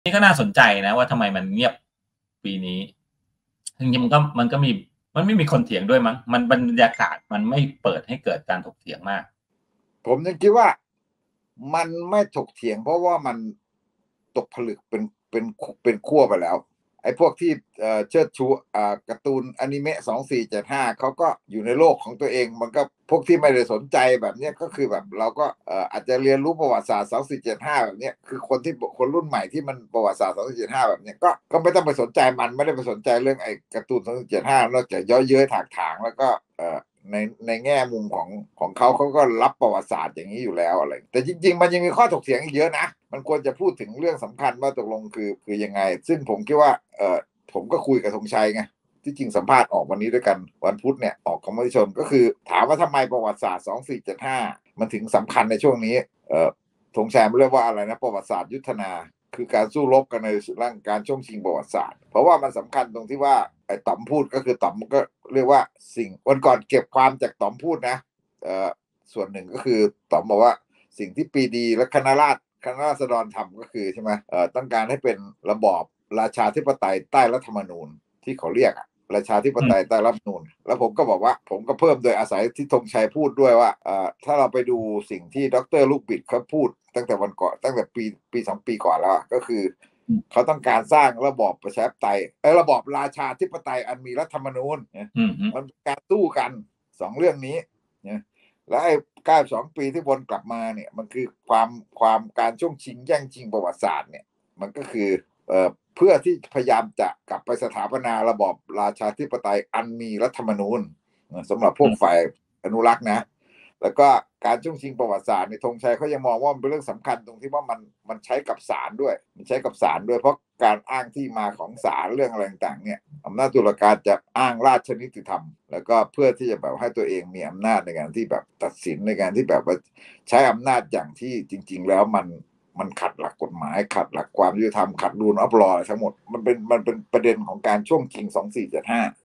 นี่ก็น่าสนใจนะว่าทำไมมันเงียบปีนี้จริงๆมันก็มีมันไม่มีคนเถียงด้วยมั้งมันบรรยากาศมันไม่เปิดให้เกิดการถกเถียงมากผมยังคิดว่ามันไม่ถกเถียงเพราะว่ามันตกผลึกเป็นขั้วไปแล้วไอ้พวกที่เชิดชูการ์ตูนอนิเมะ2475เขาก็อยู่ในโลกของตัวเองมันก็พวกที่ไม่ได้สนใจแบบนี้ก็คือแบบเราก็อาจจะเรียนรู้ประวัติศาสตร์2475แบบนี้คือคนรุ่นใหม่ที่มันประวัติศาสตร์2475แบบนี้ก็ไม่ต้องไปสนใจมันไม่ได้ไปสนใจเรื่องไอ้การ์ตูน2475นอกจากย่อเย้ยถากถางแล้วก็ในแง่มุมของเขาก็รับประวัติศาสตร์อย่างนี้อยู่แล้วอะไรแต่จริงๆมันยังมีข้อถกเถียงอีกเยอะนะมันควรจะพูดถึงเรื่องสำคัญว่าตกลงคือยังไงซึ่งผมคิดว่าผมก็คุยกับธงชัยไงที่จริงสัมภาษณ์ออกวันนี้ด้วยกันวันพุธเนี่ยออกคอมมิชชั่นก็คือถามว่าทำไมประวัติศาสตร์2475มันถึงสำคัญในช่วงนี้ธงชัยมันเรียกว่าอะไรนะประวัติศาสตร์ยุทธนาคือการสู้รบกันในร่างการช่วงชิงประวัติศาสตร์เพราะว่ามันสำคัญตรงที่ว่าไอ้ต่อมพูดก็คือต่อมก็เรียกว่าสิ่งวันก่อนเก็บความจากต่อมพูดนะส่วนหนึ่งก็คือต่อมบอกว่าสิ่งที่ปรีดีและคณะราษฎรทำก็คือใช่ไหมต้องการให้เป็นระบอบราชาธิปไตยใต้รัฐธรรมนูญที่เขาเรียกราชาธิปไตยใต้รัฐธรรมนูญแล้วผมก็บอกว่าผมก็เพิ่มโดยอาศัยที่ธงชัยพูดด้วยว่าถ้าเราไปดูสิ่งที่ดร.ลูกบิดเขาพูดตั้งแต่วันก่อนตั้งแต่ปี2 ปีก่อนแล้วก็คือเขาต้องการสร้างระบอบประชาธิปไตยระบอบราชาธิปไตยอันมีรัฐธรรมนูญมันเป็นการสู้กัน2เรื่องนี้แล้วไอ้92 ปีที่วนกลับมาเนี่ยมันคือความการช่วงชิงแย่งชิงประวัติศาสตร์เนี่ยมันก็คือเพื่อที่พยายามจะกลับไปสถาปนาระบอบราชาธิปไตยอันมีรัฐธรรมนูญสำหรับพวกฝ่ายอนุรักษ์นะแล้วก็การช่วงชิงประวัติศาสตร์ในธงชัยเขายังมองว่ามันเป็นเรื่องสำคัญตรงที่ว่ามันใช้กับศาลด้วยมันใช้กับศาลด้วยเพราะการอ้างที่มาของศาลเรื่องอะไรต่างๆเนี่ยอำนาจตุลาการจะอ้างราชนิติธรรมแล้วก็เพื่อที่จะแบบให้ตัวเองมีอำนาจในการที่แบบตัดสินในการที่แบบว่าใช้อำนาจอย่างที่จริงๆแล้วมันขัดหลักกฎหมายขัดหลักความยุติธรรมขัดรูลออฟลอทั้งหมดมันเป็นประเด็นของการช่วงชิง2475